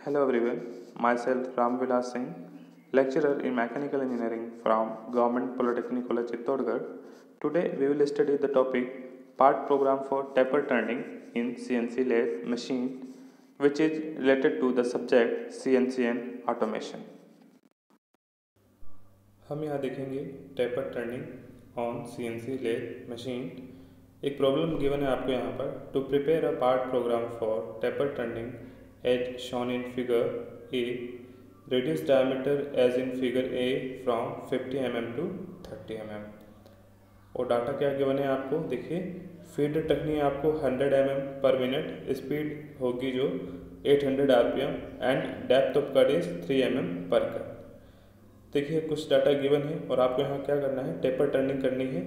Hello everyone, myself Ram Vilas Singh, lecturer in Mechanical Engineering from Government Polytechnic College CHITTORGARH. Today we will study the topic Part Program for Taper Turning in CNC lathe machine, which is related to the subject CNC and Automation. हम यहाँ देखेंगे taper turning on CNC lathe machine. एक problem given है आपको यहाँ पर. To prepare a part program for taper turning as shown in figure A, reduce diameter as in figure A from 50 mm to 30 mm. और data क्या given है आपको देखिए. फीड रखनी है आपको 100 mm पर मिनट, स्पीड होगी जो 800 rpm and depth of cut is 3 mm पर कट. देखिए कुछ डाटा गिवन है और आपको यहाँ क्या करना है, टेपर टर्निंग करनी है.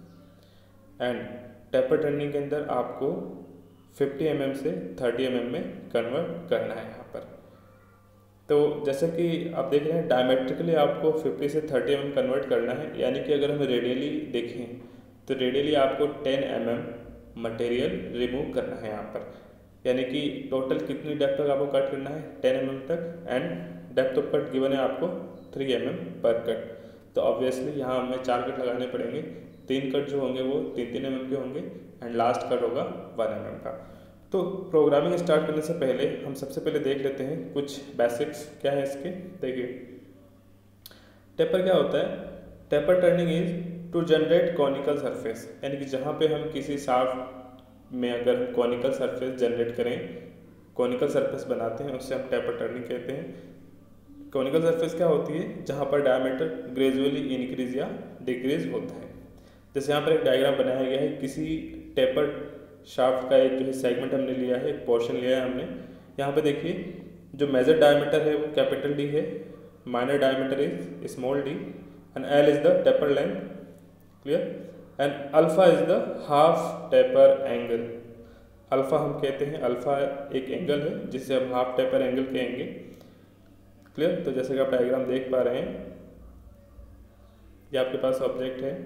एंड टेपर टर्निंग के अंदर आपको 50 mm से 30 mm में कन्वर्ट करना है यहाँ पर. तो जैसे कि आप देख रहे हैं डायमेट्रिकली आपको 50 से 30 mm कन्वर्ट करना है. यानी कि अगर हम रेडियली देखें तो रेडियली आपको 10 mm मटेरियल रिमूव करना है यहाँ पर. यानी कि टोटल कितनी डेप्थ तक आपको कट करना है, 10 mm तक. And depth of cut given है आपको 3 mm पर कट. तो ऑब्वियसली यहाँ हमें 4 कट लगाने पड़ेंगे. 3 कट जो होंगे वो 3-3 mm के होंगे एंड लास्ट कट होगा 1 mm का. तो प्रोग्रामिंग स्टार्ट करने से पहले हम सबसे पहले देख लेते हैं कुछ बेसिक्स क्या है इसके. देखिए टेपर क्या होता है. Taper turning is to generate conical surface. यानी कि जहाँ पे हम किसी शाफ्ट में अगर हम कॉनिकल सरफेस जनरेट करें, कॉनिकल सरफेस बनाते हैं, उससे हम टेपर टर्निंग कहते हैं. कॉनिकल सरफेस क्या होती है, जहाँ पर डायमीटर ग्रेजुअली इंक्रीज या डिक्रीज होता है. जैसे यहाँ पर एक डायग्राम बनाया गया है. किसी टेपर शाफ्ट का एक जो है सेगमेंट हमने लिया है, एक पोर्शन लिया है हमने. यहाँ पे देखिए जो मेजर डायमीटर है वो कैपिटल डी है, minor diameter is small D and L is the taper length. Clear. And alpha is the half taper angle. Alpha हम कहते हैं, अल्फा एक एंगल है जिसे हम हाफ टेपर एंगल कहेंगे. क्लियर. तो जैसे कि आप डायग्राम देख पा रहे हैं, ये आपके पास ऑब्जेक्ट है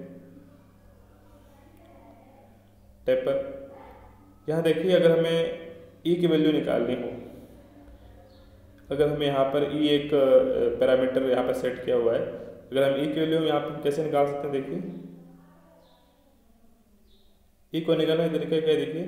टेपर. यहाँ देखिए अगर हमें ई की वैल्यू निकालनी हो, अगर हमें यहाँ पर ई एक पैरामीटर यहाँ पर सेट किया हुआ है, अगर हम ई की वैल्यू यहाँ पर कैसे निकाल सकते हैं. देखिए ई को निकालने का तरीका क्या है. देखिए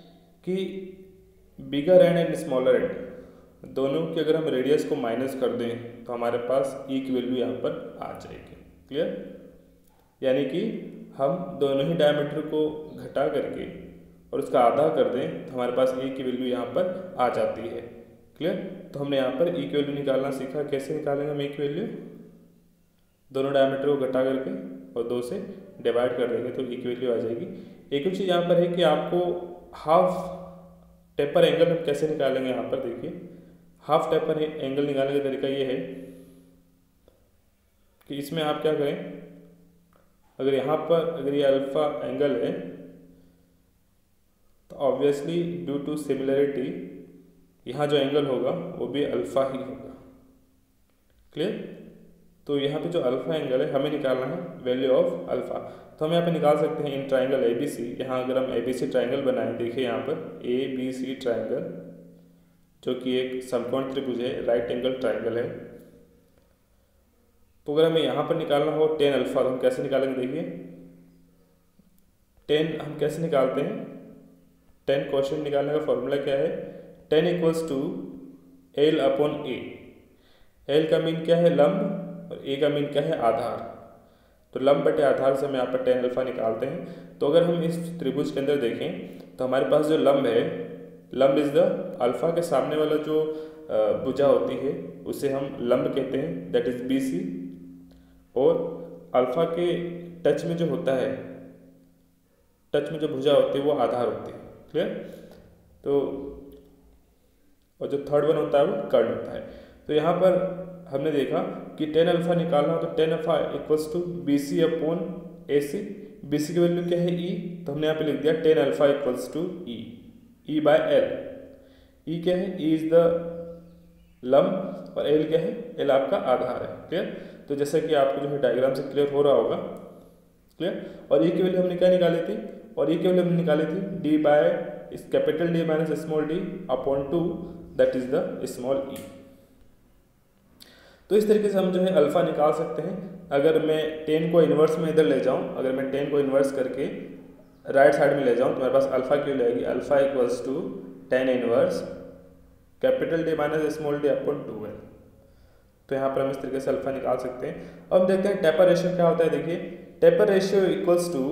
कि bigger end and smaller end दोनों की अगर हम रेडियस को माइनस कर दें तो हमारे पास ई की वैल्यू यहाँ पर आ जाएगी. क्लियर. यानी कि हम दोनों ही डायमीटर को घटा करके और उसका आधा कर दें तो हमारे पास ई की वैल्यू यहाँ पर आ जाती है. क्लियर. तो हमने यहाँ पर ई की वैल्यू निकालना सीखा. कैसे निकालेंगे हम ई की वैल्यू, दोनों डायमीटर को घटा करके और 2 से डिवाइड कर देंगे तो ई की वैल्यू आ जाएगी. एक चीज़ यहाँ पर है कि आपको हाफ टेपर एंगल हम कैसे निकालेंगे. यहाँ पर देखिए हाफ टेपर एंगल निकालने का तरीका ये है कि इसमें आप क्या करें, अगर यहाँ पर अगर ये अल्फा एंगल है तो ऑब्वियसली ड्यू टू सिमिलरिटी यहाँ जो एंगल होगा वो भी अल्फा ही होगा. क्लियर. तो यहाँ पे जो अल्फा एंगल है हमें निकालना है वैल्यू ऑफ अल्फा. तो हम यहाँ पे निकाल सकते हैं इन ट्राइंगल ABC. यहाँ अगर हम ABC ट्राइंगल बनाएं, देखिए यहाँ पर ABC ट्राइंगल जो कि एक समकोण त्रिभुज है, राइट एंगल ट्राइंगल है. तो अगर हमें यहाँ पर निकालना हो 10 अल्फा तो हम कैसे निकालेंगे. देखिए 10 हम कैसे निकालते हैं. 10 क्वेश्चन निकालने का फॉर्मूला क्या है, 10 equals to L upon A. L का मीन क्या है, लंब, और ए का मीन क्या है, आधार. तो लंब बटे आधार से हम यहाँ पर 10 अल्फा निकालते हैं. तो अगर हम इस त्रिभुज के अंदर देखें तो हमारे पास जो लंब है, लंब इज द अल्फा के सामने वाला जो भुजा होती है उसे हम लंब कहते हैं, दैट इज BC. और अल्फा के टच में जो होता है, टच में जो भुजा होती है वो आधार होती है. क्लियर. तो और जो थर्ड वन होता है वो कर्ण होता है. तो यहाँ पर हमने देखा कि 10 अल्फा निकालना हो तो 10 alpha equals to BC upon AC. BC की वैल्यू क्या है, E. तो हमने यहाँ पे लिख दिया 10 alpha equals to E by L. E क्या है, E इज द लंब और L क्या है, L आपका आधार है. क्लियर. तो जैसे कि आपको जो है डायग्राम से क्लियर हो रहा होगा. क्लियर. और E की वैल्यू हमने क्या निकाली थी, और E की वैल्यू हमने निकाली थी D by capital D minus small d upon 2 that is the small e. तो इस तरीके से हम जो है अल्फ़ा निकाल सकते हैं। अगर मैं 10 को इन्वर्स में इधर ले जाऊँ, अगर मैं 10 को इन्वर्स करके राइट साइड में ले जाऊँ तो मेरे पास अल्फ़ा क्यों लगेगी, alpha equals to 10 inverse capital D minus small D upon 2l। तो यहाँ पर हम इस तरीके से अल्फ़ा निकाल सकते हैं। अब हम देखते हैं टेपर रेशियो क्या होता है। देखिए taper ratio equals to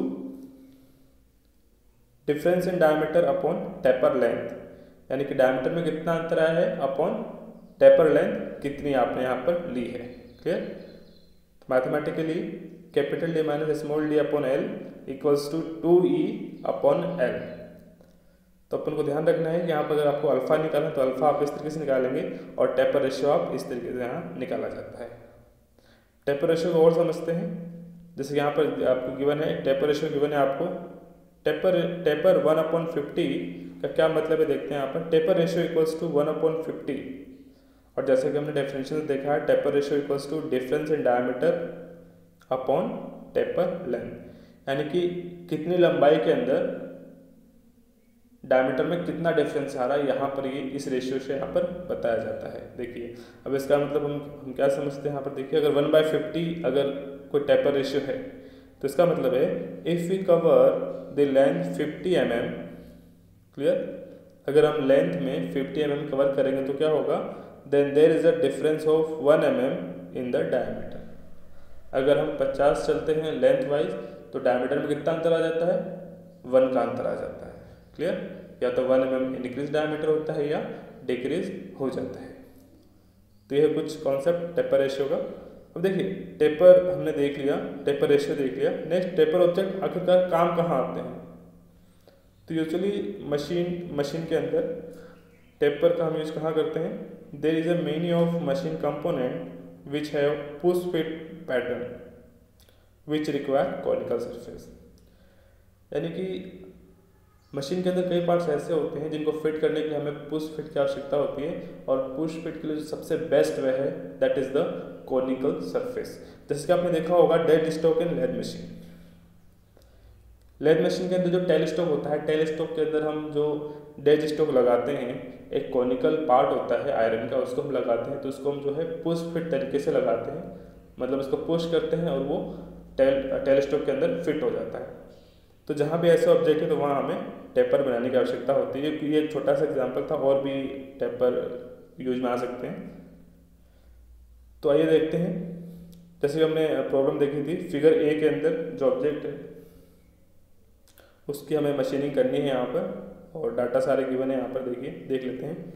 difference in diameter upon taper length, यानी कि डायमीटर में कितना अंतर आया है अपॉन टेपर लेंथ कितनी आपने यहाँ पर ली है। Clear. Mathematically capital D minus small D upon L equals to 2e upon L. तो अपन को ध्यान रखना है कि यहाँ पर अगर आपको अल्फा निकालना है तो अल्फा आप इस तरीके से निकालेंगे और टेपर रेशियो आप इस तरीके से यहाँ निकाला जाता है। टेपर रेशियो को और समझते हैं। जैसे यहाँ पर आपको गिवन है टेपर रेशियो गिवन है आपको टेपर 1/50 का क्या मतलब है देखते हैं यहाँ पर। टेपर रेशियो इक्वल्स टू 1/50 और जैसे कि हमने डेफिनेशन से देखा है taper ratio equals to difference in diameter upon taper length, यानी कि कितनी लंबाई के अंदर डायमीटर में कितना डिफरेंस आ रहा है, यहाँ पर ये इस रेशियो से यहाँ पर बताया जाता है। देखिए अब इसका मतलब हम क्या समझते हैं यहाँ पर। देखिए अगर 1/50 अगर कोई टेपर रेशियो है तो इसका मतलब है if we cover the length 50 mm, clear, अगर हम लेंथ में 50 mm कवर करेंगे तो क्या होगा, then there is a difference of 1 mm in the diameter. अगर हम 50 चलते हैं लेंथ वाइज तो डायमीटर में कितना अंतर आ जाता है, 1 का अंतर आ जाता है। क्लियर। या तो 1 mm इंक्रीज डायमीटर होता है या डिक्रीज हो जाता है। तो यह कुछ कॉन्सेप्ट टेपर रेशियो का। अब देखिए टेपर हमने देख लिया, टेपर रेशियो देख लिया। नेक्स्ट टेपर ऑब्जेक्ट आखिरकार काम कहाँ आते हैं। तो यूजुअली मशीन के अंदर टेपर का हम यूज कहाँ करते हैं। There is a many of machine component which have push fit pattern which require conical surface, यानी कि मशीन के अंदर कई पार्ट्स ऐसे होते हैं जिनको फिट करने के लिए हमें पुश फिट की आवश्यकता होती है और पुश फिट के लिए जो सबसे बेस्ट वे है that is the conical surface. जैसे कि आपने देखा होगा dead stock in lathe machine. Lathe machine के अंदर जो टेल स्टॉक होता है, टेल स्टॉक के अंदर हम जो डेड स्टॉक लगाते हैं एक कॉनिकल पार्ट होता है आयरन का, उसको हम लगाते हैं। तो उसको हम जो है पुश फिट तरीके से लगाते हैं, मतलब उसको पुश करते हैं और वो टेल स्टॉक के अंदर फिट हो जाता है। तो जहाँ भी ऐसे ऑब्जेक्ट है तो वहाँ हमें टेपर बनाने की आवश्यकता होती है। ये एक छोटा सा एग्जांपल था, और भी टेपर यूज में आ सकते हैं। तो आइए देखते हैं। जैसे हमने प्रॉब्लम देखी थी फिगर ए के अंदर जो ऑब्जेक्ट है उसकी हमें मशीनिंग करनी है यहाँ पर, और डाटा सारे गिवन है यहाँ पर। देखिए देख लेते हैं।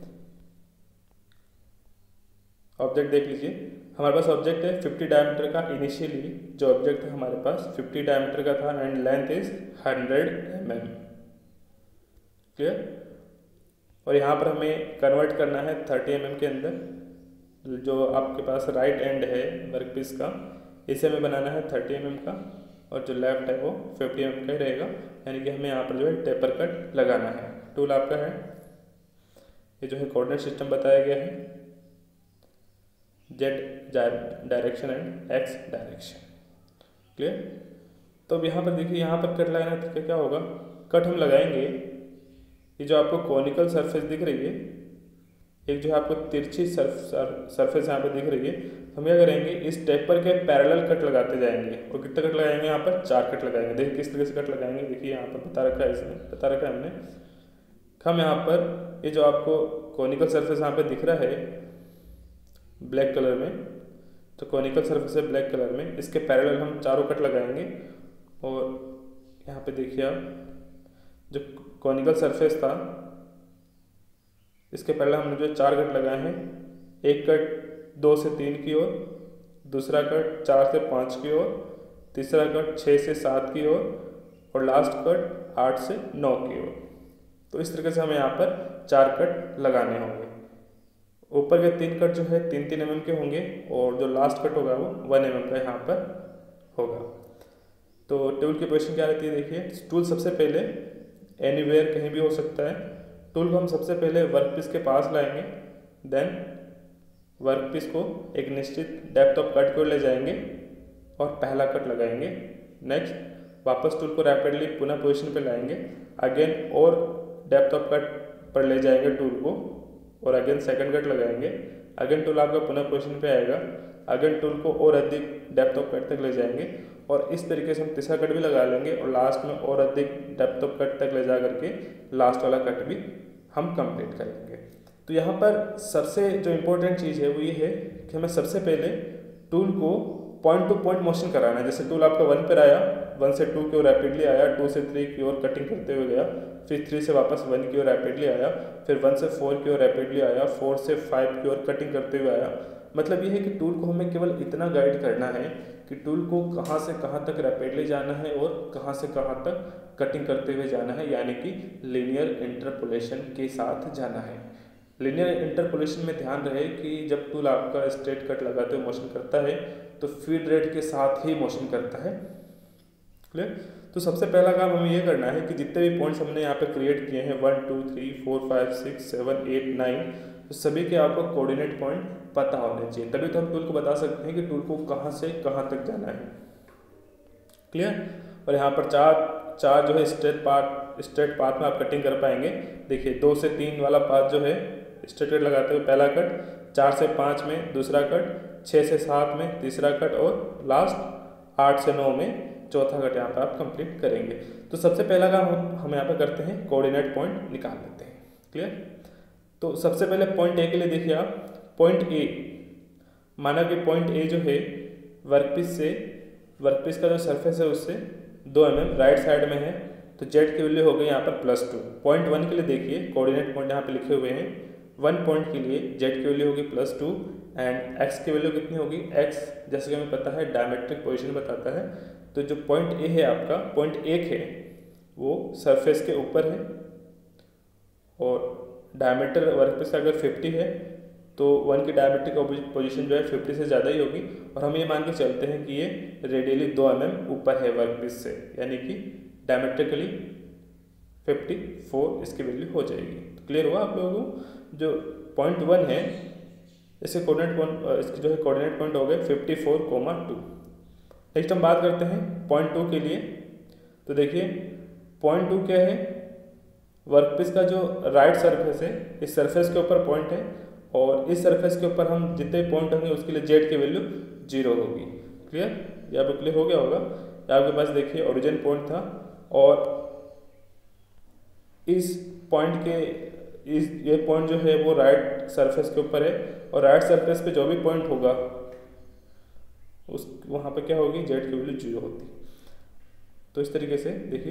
ऑब्जेक्ट देख लीजिए, हमारे पास ऑब्जेक्ट है 50 डायमीटर का। इनिशियली जो ऑब्जेक्ट है हमारे पास 50 डायमीटर का था and length is 100 mm। Clear. और यहाँ पर हमें कन्वर्ट करना है 30 mm के अंदर। जो आपके पास राइट एंड है वर्क पीस का, इसे हमें बनाना है 30 mm का, और जो लेफ्ट है वो 50 mm का ही रहेगा। यानी कि हमें यहाँ पर जो है टेपर कट लगाना है। टूल आपका है, ये जो है कोऑर्डिनेट सिस्टम बताया गया है, Z direction and X direction. Clear. तो अब यहाँ पर देखिए, यहाँ पर कट लगाना है तो क्या होगा, कट हम लगाएंगे। ये जो आपको कॉनिकल सरफेस दिख रही है, एक जो है आपको तिरछी सरफेस यहाँ पे दिख रही है, हम क्या करेंगे इस टेपर के पैरेलल कट लगाते जाएंगे। और कितने कट लगाएंगे, यहाँ पर 4 कट लगाएंगे। देखिए किस तरीके से कट लगाएंगे, देखिए यहाँ पर बता रखा है, इसमें बता रखा है हमने। हम यहाँ पर ये जो आपको कॉनिकल सरफेस यहाँ पे दिख रहा है ब्लैक कलर में, तो कॉनिकल सरफेस है ब्लैक कलर में, इसके पैरेलल हम 4 कट लगाएंगे। और यहाँ पे देखिए आप जो कॉनिकल सरफेस था इसके पैरेलल हमने जो 4 कट लगाए हैं। एक कट 2 से 3 की ओर, दूसरा कट 4 से 5 की ओर, तीसरा कट 6 से 7 की ओर, और लास्ट कट 8 से 9 की ओर। तो इस तरीके से हमें यहाँ पर 4 कट लगाने होंगे। ऊपर के 3 कट जो है 3-3 mm के होंगे, और जो लास्ट कट होगा वो 1 mm का यहाँ पर होगा। तो टूल की पोजीशन क्या रहती है, देखिए टूल सबसे पहले एनीवेयर कहीं भी हो सकता है। टूल को हम सबसे पहले वर्कपीस के पास लाएंगे, देन वर्कपीस को एक निश्चित डेप्थ ऑफ कट को ले जाएंगे और पहला कट लगाएंगे। नेक्स्ट वापस टूल को रैपिडली पुनः पोजीशन पे लाएंगे, अगेन और डेप्थ ऑफ कट पर ले जाएंगे टूल को, और अगेन सेकंड कट लगाएंगे। अगेन टूल आपका पुनः पोजीशन पे आएगा, अगेन टूल को और अधिक डेप्थ ऑफ कट तक ले जाएंगे और इस तरीके से हम तीसरा कट भी लगा लेंगे और लास्ट में और अधिक डेप्थ ऑफ कट तक ले जा करके लास्ट वाला कट भी हम कंप्लीट करेंगे। तो यहाँ पर सबसे जो इम्पोर्टेंट चीज़ है वो ये है कि हमें सबसे पहले टूल को पॉइंट टू पॉइंट मोशन कराना है। जैसे टूल आपका 1 पर आया, 1 से 2 की ओर रैपिडली आया, 2 से 3 की ओर कटिंग करते हुए गया, फिर 3 से वापस 1 की ओर रैपिडली आया, फिर 1 से 4 की ओर रैपिडली आया, 4 से 5 की ओर कटिंग करते हुए आया। मतलब ये है कि टूल को हमें केवल इतना गाइड करना है कि टूल को कहाँ से कहाँ तक रैपिडली जाना है और कहाँ से कहाँ तक कटिंग करते हुए जाना है, यानी कि लीनियर इंटरपोलेशन के साथ जाना है। लीनियर इंटरपोलेशन में ध्यान रहे कि जब टूल आपका स्ट्रेट कट लगाते हुए मोशन करता है तो फीड रेट के साथ ही मोशन करता है। क्लियर? तो सबसे पहला काम हमें ये करना है कि जितने भी पॉइंट्स हमने यहाँ पे क्रिएट किए हैं 1 2 3 4 5 6 7 8 9, तो सभी के आपको कोऑर्डिनेट पॉइंट पता होने चाहिए, तभी तो हम टूल को बता सकते हैं कि टूल को कहाँ से कहाँ तक जाना है। क्लियर? और यहाँ पर चार जो है स्ट्रेट पाथ में आप कटिंग कर पाएंगे। देखिए 2 से 3 वाला पाथ जो है स्ट्रेट कट लगाते हुए पहला कट, 4 से 5 में दूसरा कट, 6 से 7 में तीसरा कट और लास्ट 8 से 9 में चौथा कट यहाँ पर आप कंप्लीट करेंगे। तो सबसे पहला काम हम यहाँ पर करते हैं, कोऑर्डिनेट पॉइंट निकाल लेते हैं। क्लियर? तो सबसे पहले पॉइंट ए के लिए देखिए आप, पॉइंट ए माना कि पॉइंट ए जो है वर्कपीस का जो सरफेस है उससे 2 mm राइट साइड में है, तो जेड की वैल्यू हो गई यहाँ पर +2। पॉइंट 1 के लिए देखिए कोऑर्डिनेट पॉइंट यहाँ पे लिखे हुए हैं, 1 पॉइंट के लिए जेड की वैल्यू होगी +2 एंड एक्स की वैल्यू कितनी होगी, एक्स जैसे कि हमें पता है डायमेट्रिक पोजीशन बताता है। तो जो पॉइंट ए है आपका, पॉइंट 1 है वो सरफेस के ऊपर है और डायमीटर वर्कपीस का अगर 50 है तो 1 की डायमेट्रिक पोजीशन जो है 50 से ज़्यादा ही होगी और हम ये मान के चलते हैं कि ये रेडियली 2 mm ऊपर है वर्कपीस से, यानी कि डायमेट्रिकली 54 इसकी वैल्यू हो जाएगी। तो क्लियर हुआ आप लोगों को? जो पॉइंट 1 है इसके कोऑर्डिनेट पॉइंट, इसके जो है कोऑर्डिनेट पॉइंट हो गए 54,2। नेक्स्ट हम बात करते हैं पॉइंट 2 के लिए। तो देखिए पॉइंट 2 क्या है, वर्कपीस का जो राइट सरफेस है इस सरफेस के ऊपर पॉइंट है और इस सरफेस के ऊपर हम जितने पॉइंट होंगे उसके लिए जेड की वैल्यू 0 होगी। क्लियर? ये आपको क्लियर हो गया होगा। आपके पास देखिए ओरिजिन पॉइंट था और इस पॉइंट के ये पॉइंट जो है वो राइट सरफेस के ऊपर है और राइट सरफेस पे जो भी पॉइंट होगा उस वहाँ पे क्या होगी, जेड की वैल्यू 0 होती। तो इस तरीके से देखिए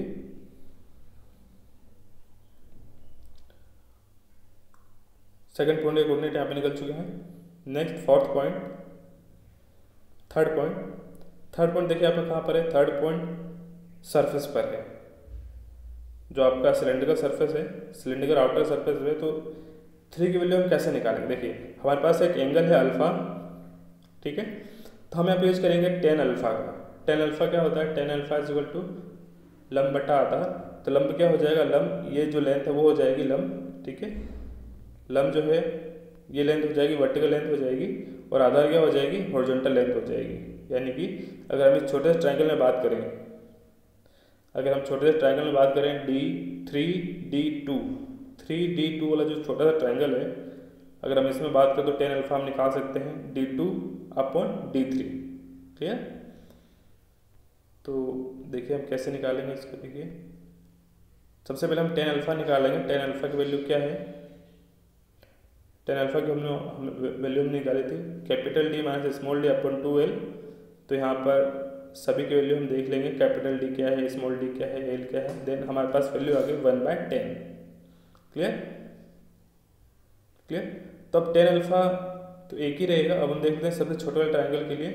सेकंड पॉइंट के कोऑर्डिनेट यहाँ पे निकल चुके हैं। Next fourth point, third point देखिए आपका कहाँ पर है, थर्ड पॉइंट सरफेस पर है, जो आपका सिलेंड्रिकल सरफेस है, सिलेंड्रिकल आउटर सरफेस है। तो 3 की वैल्यू हम कैसे निकालेंगे, देखिए हमारे पास एक एंगल है अल्फा, ठीक है, तो हम यहाँ पे यूज करेंगे टेन अल्फा का। टेन अल्फा क्या होता है, tan alpha is equal to लंब बटा आधार। तो लंब क्या हो जाएगा, लंब ये जो लेंथ है वो हो जाएगी लंब, ठीक है, लंब जो है ये लेंथ हो जाएगी, वर्टिकल लेंथ हो जाएगी और आधार क्या हो जाएगी, हॉरिजॉन्टल लेंथ हो जाएगी। यानी कि अगर हम इस छोटे से ट्रायंगल में बात करें, D3D2 वाला जो छोटा सा ट्रायंगल है, अगर हम इसमें बात करें तो टेन अल्फा हम निकाल सकते हैं D2/D3। क्लियर? तो देखिए हम कैसे निकालेंगे इसको। देखिए सबसे पहले हम टेन अल्फा निकालेंगे। टेन अल्फा की वैल्यू क्या है, टेन अल्फा की वैल्यू हमने निकाली थी capital D minus small d/2l। तो यहाँ पर सभी की वैल्यू हम देख लेंगे, कैपिटल D क्या है, स्मॉल d क्या है, l क्या है, देन हमारे पास वैल्यू आ गई 1/10। क्लियर? तो अब टेन अल्फा तो एक ही रहेगा। अब हम देखते हैं सबसे छोटे वाले ट्रायंगल के लिए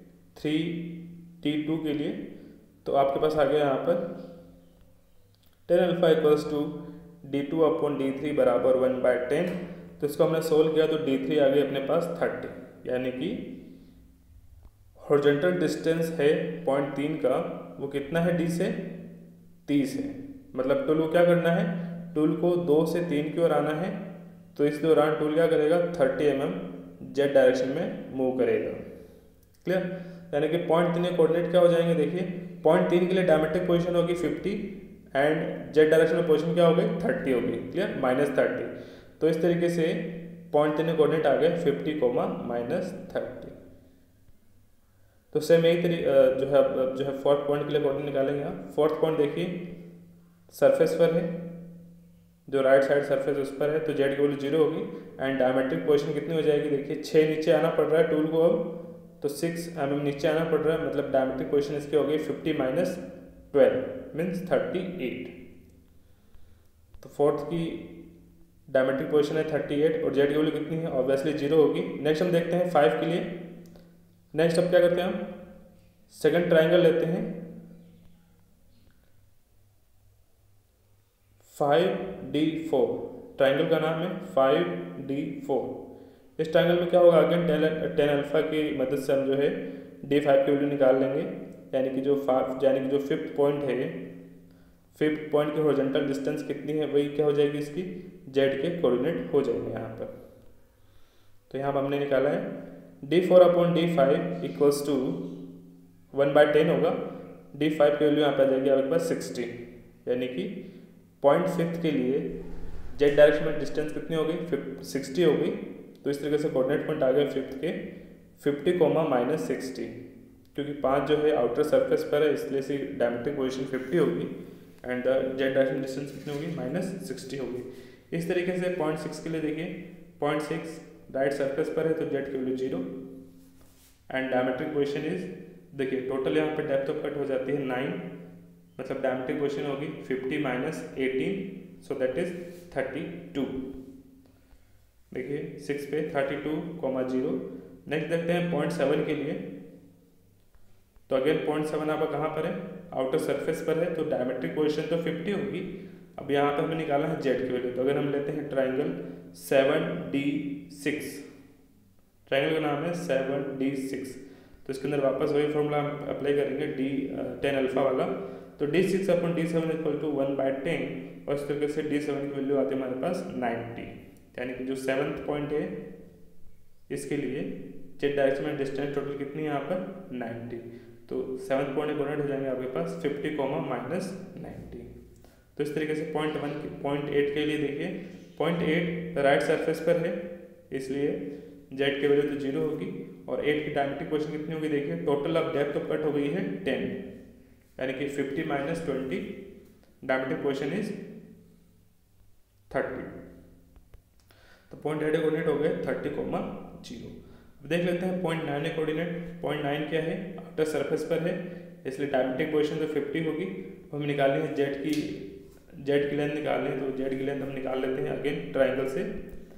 3T2 के लिए, तो आपके पास आ गया यहाँ पर tan alpha equals to D2/D3 बराबर 1/10। तो इसको हमने सोल्व किया तो D3 आ गई अपने पास 30, यानी कि हॉरिजॉन्टल डिस्टेंस है पॉइंट 3 का, वो कितना है, D से 30 है। मतलब टूल को क्या करना है, टूल को 2 से 3 की ओर आना है, तो इस दौरान टूल क्या करेगा, 30 mm जेड डायरेक्शन में मूव करेगा। क्लियर? यानी कि पॉइंट 3 के कोऑर्डिनेट क्या हो जाएंगे, देखिए पॉइंट 3 के लिए डायमेट्रिक पोजीशन होगी 50 एंड जेड डायरेक्शन में पोजीशन क्या हो गई, 30 होगी। क्लियर? -30। तो इस तरीके से पॉइंट 3 कोऑर्डिनेट आ गए 50 कोमा -30। तो सेम यही जो है फोर्थ पॉइंट के लिए कोऑर्डिनेट निकालेंगे आप। फोर्थ पॉइंट देखिए सरफेस पर है, जो राइट साइड सरफेस उस पर है, तो जेड की वैल्यू 0 होगी एंड डायमेट्रिक पोजीशन कितनी हो जाएगी, देखिए 6 नीचे आना पड़ रहा है टूल को अब, तो 6 mm नीचे आना पड़ रहा है, मतलब डायमेट्रिक पोजीशन इसकी हो गई 50 - 12 मीन्स 38। तो फोर्थ की डायमेट्रिक पोजीशन है 38 और जेड की वैल्यू कितनी है, ऑब्वियसली 0 होगी। नेक्स्ट हम देखते हैं 5 के लिए। नेक्स्ट अब क्या करते हैं, हम सेकंड ट्राइंगल लेते हैं 5D4, ट्राइंगल का नाम है 5D4। इस ट्राइंगल में क्या होगा, अगेन टेन अल्फा की मदद से हम जो है D5 की वैल्यू निकाल लेंगे, यानी कि जो फिफ्थ पॉइंट है, फिफ्थ पॉइंट की हॉरिजॉन्टल डिस्टेंस कितनी है वही क्या हो जाएगी, इसकी जेड के कोऑर्डिनेट हो जाएंगे यहाँ पर। तो यहाँ पर हमने निकाला है D4/D5 इक्वल्स टू 1/10 होगा। D5 की वैल्यू यहाँ पर आ जाएगी आपके पास 60, यानी कि पॉइंट फिफ्थ के लिए जेड डायरेक्शन में डिस्टेंस कितनी हो गई, 60 हो गई। तो इस तरीके से कोऑर्डिनेट पॉइंट आ गए फिफ्थ के 50 कोमा -60, क्योंकि 5 जो है आउटर सरफेस पर है इसलिए इसकी डायमेट्रिक पोजीशन 50 होगी एंड जेड डायरेक्शन डिस्टेंस कितनी होगी, -60 होगी। इस तरीके से पॉइंट 6 के लिए देखिए, पॉइंट 6 राइट सरफेस पर है तो जेड की value 0 and diametric position is, देखिए टोटल यहाँ पे डेप्थ ऑफ कट हो जाती है 9, मतलब डायमेट्रिक पोजीशन होगी 50 - 18, सो दैट इज 32। देखिए 6 पे 32,0। नेक्स्ट देखते हैं पॉइंट 7 के लिए। तो अगेन पॉइंट 7 आपका कहाँ पर है, आउटर सरफेस पर है, तो डायमेट्रिक पोजीशन तो 50 होगी। अब यहाँ पर हमें निकाला है जेड की वैल्यू, तो अगर हम लेते हैं ट्राइंगल 7D6, ट्राइंगल का नाम है 7D6, तो इसके अंदर वापस वही फॉर्मूला हम अप्लाई करेंगे टेन अल्फा वाला। तो D6/D7 इक्वल टू 1/10 और इस तरीके से D7 की वैल्यू आती है हमारे पास 90, यानी कि जो सेवन्थ पॉइंट है इसके लिए जेड डायरेक्शन में डिस्टेंस टोटल कितनी है यहाँ पर 90, तो सेवन्थ पॉइंट कोऑर्डिनेट हो जाएंगे आपके पास 50 कोमा -90। तो इस तरीके से पॉइंट 8 के लिए देखिए, पॉइंट 8 राइट सरफेस पर है इसलिए जेड की वैल्यू तो 0 होगी और 8 की डायमेट्रिक पोजीशन कितनी होगी, देखिए टोटल अब डेप्थ ऑफ कट हो गई है 10, यानी कि 50 - 20, डायमेट्रिक पोजीशन इज 30। तो पॉइंट 8 कोऑर्डिनेट हो गए 30,0। अब देख लेते हैं पॉइंट 9 कोऑर्डिनेट। पॉइंट 9 क्या है, आउटर सरफेस पर है इसलिए डायमेट्रिक पोजीशन तो 50 होगी। हम निकालनी है जेड की लेंथ निकालनी है, तो जेड की लेंथ हम निकाल लेते हैं अगेन ट्राइंगल से।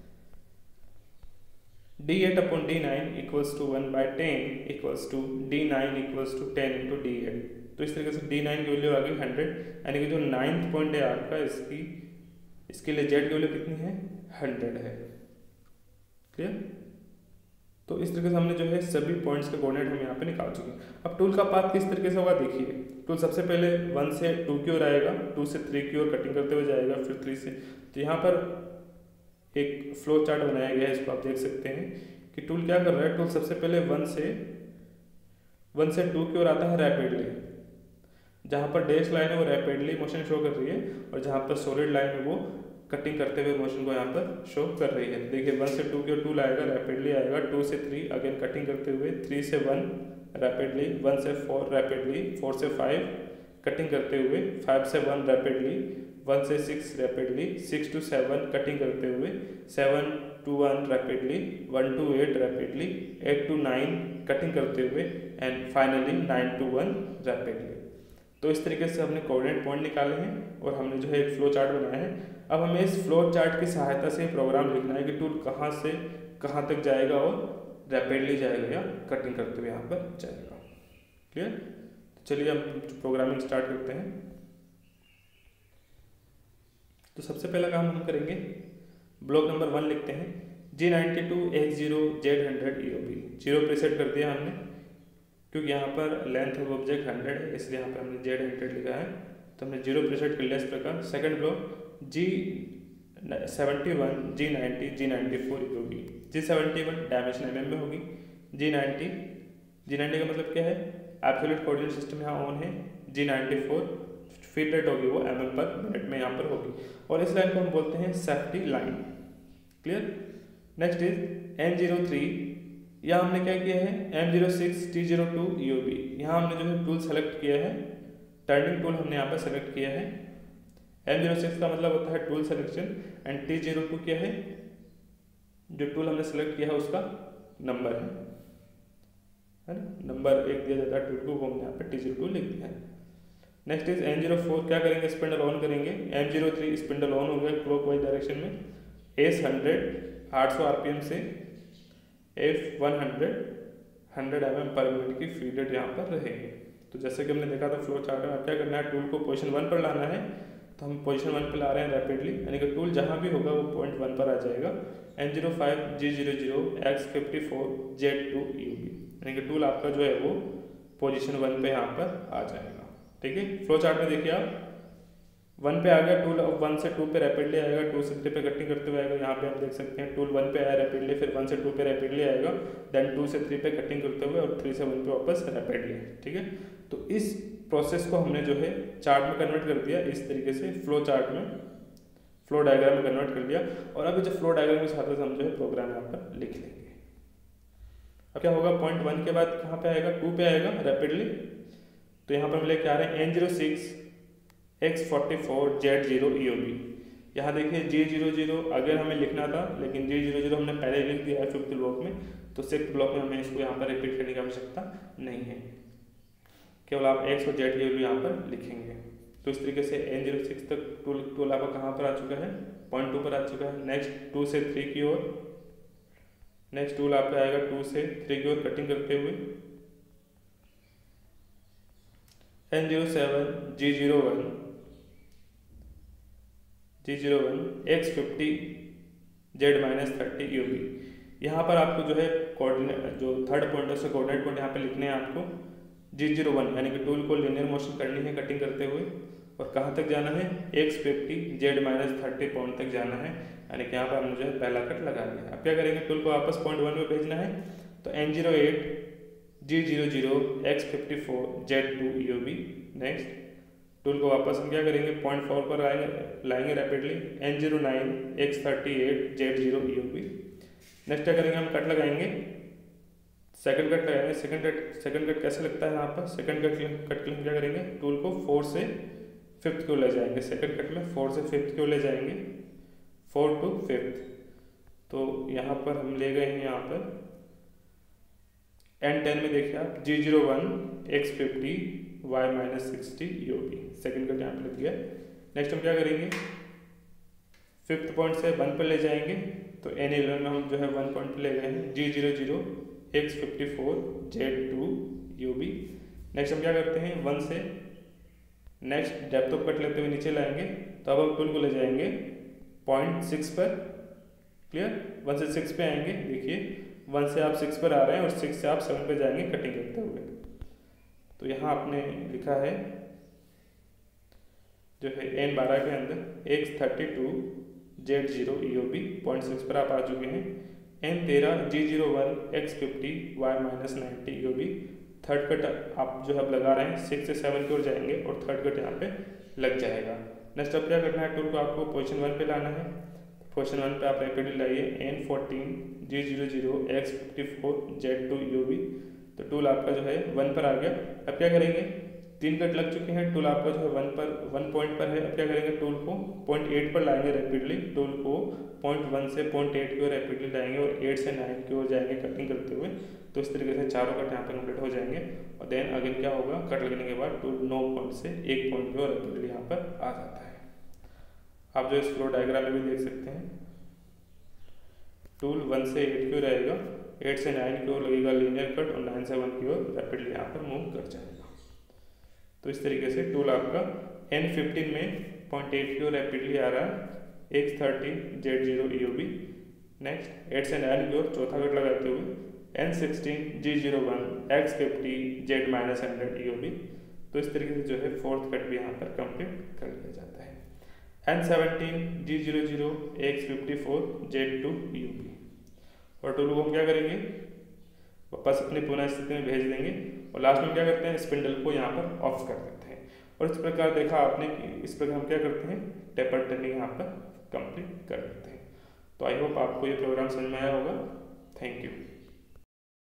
D8/D9 equals to 1/10 equals to D9 equals to 10 × D8। तो इस तरीके से D9 की वैल्यू आ गई 100, यानी कि जो 9th पॉइंट है आपका इसके लिए जेड की वैल्यू कितनी है, 100 है। क्लियर। तो इस तरीके से हमने जो है सभी पॉइंट्स के कोऑर्डिनेट हम यहाँ पे निकाल चुके हैं। अब टूल का पाथ किस तरीके से होगा, देखिए टूल सबसे पहले 1 से 2 की ओर आएगा, 2 से 3 की ओर कटिंग करते हुए जाएगा, फिर 3 से, तो यहाँ पर एक फ्लो चार्ट बनाया गया है, इसको आप देख सकते हैं कि टूल क्या कर रहा है। टूल सबसे पहले 1 से 2 की ओर आता है रैपिडली, जहाँ पर डैश लाइन है वो रैपिडली मोशन शो कर रही है और जहाँ पर सॉलिड लाइन है वो कटिंग करते हुए मोशन को यहाँ पर शो कर रही है। देखिए 1 से 2 की ओर टूल आएगा, रैपिडली आएगा, 2 से 3 अगेन कटिंग करते हुए, 3 से 1 रैपिडली, 1 से 4 रैपिडली, 4 से 5 कटिंग करते हुए, 5 से 1 रैपिडली, 1 से 6 रैपिडली, 6 to 7 कटिंग करते हुए, 7 to 1 rapidly, 1 to 8 rapidly, 8 to 9 cutting करते हुए एंड फाइनली 9 to 1 रैपिडली। तो इस तरीके से हमने कोऑर्डिनेट पॉइंट निकाले हैं और हमने जो है एक फ्लो चार्ट बनाया है। अब हमें इस फ्लो चार्ट की सहायता से प्रोग्राम लिखना है कि टूल कहाँ से कहाँ तक जाएगा और रैपिडली जाएगा या कटिंग करते हुए यहाँ पर जाएगा। क्लियर। चलिए हम प्रोग्रामिंग स्टार्ट करते हैं। तो सबसे पहला काम हम करेंगे, ब्लॉक नंबर 1 लिखते हैं, G92X0Z100 EOB। 0 प्रीसेट कर दिया हमने क्योंकि यहाँ पर लेंथ ऑफ ऑब्जेक्ट 100 है इसलिए यहाँ पर हमने Z100 लिखा है, तो हमने 0 प्रीसेट कर लिया इस प्रकार। Second block G71 G90 G94 EOB। G71 dimension mm में होगी, G90 का मतलब क्या है, एब्सोल्यूट कोऑर्डिनेट सिस्टम यहाँ ऑन है, G94 फीड रेट होगी वो mm/मिनट में यहाँ पर होगी और इस लाइन को हम बोलते हैं safety line. Clear. Next is N03, यहाँ हमने क्या किया है M06 T02 EOB, यहाँ हमने जो है टूल सेलेक्ट किया है, टर्निंग टूल हमने यहाँ पर सेलेक्ट किया है। M06 का मतलब होता है टूल सिलेक्शन एंड T02 क्या है, जो टूल हमने सेलेक्ट किया है उसका नंबर है ना, नंबर एक दिया जाता है टूल को, वो हमने यहाँ पे T02 लिख दिया है। नेक्स्ट इज N04, क्या करेंगे स्पिंडल ऑन करेंगे। M03 स्पिंडल ऑन हो गया क्लॉकवाइज डायरेक्शन में, S100 800 RPM से F100 100 mm पर मिनट की फीड रेट यहाँ पर रहेगी। तो जैसे कि हमने देखा था फ्लो चार्ट में, आप क्या करना है, टूल को पोजीशन 1 पर लाना है, तो हम पोजीशन 1 पर ला रहे हैं रैपिडली, यानी कि टूल जहाँ भी होगा वो पॉइंट 1 पर आ जाएगा। N05 G00 X54 Z2 EOB, यानी कि टूल आपका जो है वो पोजीशन 1 पे यहाँ पर आ जाएगा। ठीक है, फ्लो चार्ट में देखिए आप 1 पे आ गया टूल, अब 1 से 2 पे रैपिडली आएगा, 2 से 3 पे कटिंग करते हुए आएगा। यहाँ पे आप देख सकते हैं टूल 1 पे आया रैपिडली, फिर 1 से 2 पे रैपिडली आएगा, देन 2 से 3 पे कटिंग करते हुए और 3 से 1 पे वापस रैपिडली। ठीक है, तो इस प्रोसेस को हमने जो है चार्ट में कन्वर्ट कर दिया, इस तरीके से फ्लो चार्ट में, फ्लो डायग्राम में कन्वर्ट कर दिया। और अभी जब फ्लो डायग्राम के साथ हम जो है प्रोग्राम यहाँ पर लिख लेंगे। अब क्या होगा, पॉइंट 1 के बाद कहाँ पे आएगा, 2 पे आएगा रैपिडली, तो यहाँ पर हम लेके आ रहे हैं N06 X44 Z0 EOB। यहाँ देखिए G00 अगर हमें लिखना था, लेकिन G00 हमने पहले लिख दिया है 5th ब्लॉक में, तो 6th ब्लॉक में हमें इसको यहाँ पर रिपीट करने की आवश्यकता नहीं है, केवल आप X और Z की वैल्यू यहाँ पर लिखेंगे। तो इस तरीके से N06 तक टूल आपका कहाँ पर आ चुका है, पॉइंट 2 पर आ चुका है। नेक्स्ट 2 से 3 की ओर, नेक्स्ट टूल आपका आएगा 2 से 3 की ओर कटिंग करते हुए। N07 G01 X50 Z-30 EOB। यहाँ पर आपको जो है कोऑर्डिनेट, जो थर्ड पॉइंट से कोऑर्डिनेट पॉइंट यहाँ पे लिखने हैं आपको G01, यानी कि टूल को लिनियर मोशन करनी है कटिंग करते हुए, और कहाँ तक जाना है, X50 Z-30 पॉइंट तक जाना है, यानी कि यहाँ पर हमने जो है पहला कट लगा दिया। अब क्या करेंगे, टूल को वापस पॉइंट 1 में भेजना है, तो N08 G00 X54 Z2 EOB। Next tool को वापस हम क्या करेंगे, पॉइंट 4 पर लाएंगे rapidly, N09 X38 Z0 EOB। Next क्या करेंगे, हम कट लगाएंगे, सेकंड कट लगाएंगे। सेकंड कट कैसे लगता है, यहाँ पर सेकंड कट के लिए क्या करेंगे, टूल को 4 से 5th की ओर ले जाएंगे। सेकंड कट में 4 से 5th की ओर ले जाएंगे, 4 to 5th। तो यहाँ पर हम ले गए हैं, यहाँ पर N10 में देखिए आप G01 X50 Y-60 EOB, second cut यहाँ पे लग गया। नेक्स्ट हम क्या करेंगे, 5th पॉइंट से 1 पर ले जाएंगे, तो N11 में हम जो है 1 पॉइंट पर ले गए हैं, G00 X54 Z2 EOB। Next हम क्या करते हैं, 1 से नेक्स्ट डेप्थ ऑफ कट लेते हुए नीचे लाएंगे, तो अब हम टूल को ले जाएंगे पॉइंट 6 पर। क्लियर, 1 से 6 पे आएंगे, देखिए 1 से आप 6 पर आ रहे हैं और 6 से आप 7 पे जाएंगे कटिंग करते हुए। तो यहाँ आपने लिखा है जो है N12 के अंदर X32 Z0 EOB, पॉइंट 6 पर आप आ चुके हैं। N13 G01 X50 Y-90 EOB, third cut आप जो है अब लगा रहे हैं, 6 से 7 की ओर जाएंगे और थर्ड कट यहाँ पे लग जाएगा। नेक्स्ट अब क्या करना है, टूल को आपको पोजीशन 1 पे लाना है, पोजीशन 1 पे आप रैपिडली लाइए N14 G00 X54 Z2 EOB। तो टूल आपका जो है 1 पर आ गया। अब क्या करेंगे, 3 कट लग चुके हैं, टूल आपका जो है 1 पॉइंट पर है। अब क्या करेंगे, टूल को पॉइंट 8 पर लाएंगे रैपिडली, टूल को पॉइंट 1 से पॉइंट 8 की ओर रैपिडली लाएंगे और 8 से 9 की ओर जाएंगे कटिंग करते हुए। तो इस तरीके से चारों कट यहाँ पर कंप्लीट हो जाएंगे और देन अगेन क्या होगा, कट लगने के बाद टूल 9 पॉइंट से 1 पॉइंट की ओर रैपिडली यहाँ पर आ जाता है। आप जो इस फ्लो डायग्राम में भी देख सकते हैं, टूल 1 से 8 की ओर रहेगा, 8 से 9 की ओर लगेगा लीनियर कट और 9 से 1 की ओर रैपिडली यहाँ पर मूव कर जाएगा। तो इस तरीके से टूल आपका N15 में पॉइंट 8 की ओर रैपिडली आ रहा है, X30 Z0 EOB। नेक्स्ट 8 से 9 की ओर चौथा कट लगाते हुए N16 G01 X50 Z-100 EOB। तो इस तरीके से जो है फोर्थ कट भी यहाँ पर कंप्लीट कर लिया जाता है। N17 G00 X54 Z2 EOB। और टूल को हम क्या करेंगे, वापस अपनी पुनः स्थिति में भेज देंगे और लास्ट में क्या करते हैं, स्पिंडल को यहाँ पर ऑफ कर देते हैं। और इस प्रकार देखा आपने कि इस प्रकार हम क्या करते हैं, टेपर टर्निंग यहाँ पर कंप्लीट कर देते हैं। तो आई होप आपको ये प्रोग्राम समझ में आया होगा। Thank you.